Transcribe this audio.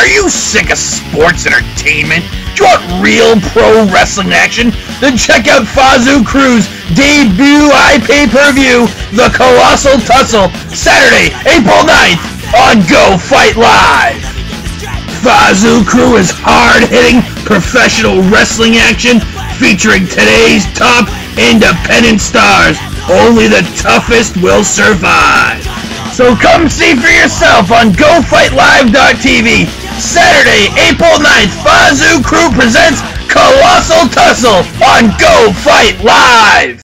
Are you sick of sports entertainment? Do you want real pro wrestling action? Then check out Fazoo Crew's debut iPay-per-view, The Colossal Tussle, Saturday, April 9th on Go Fight Live. Fazoo Crew is hard-hitting professional wrestling action featuring today's top independent stars. Only the toughest will survive. So come see for yourself on GoFightLive.tv. Saturday, April 9th, Fazoo Crew presents Colossal Tussle on Go Fight Live!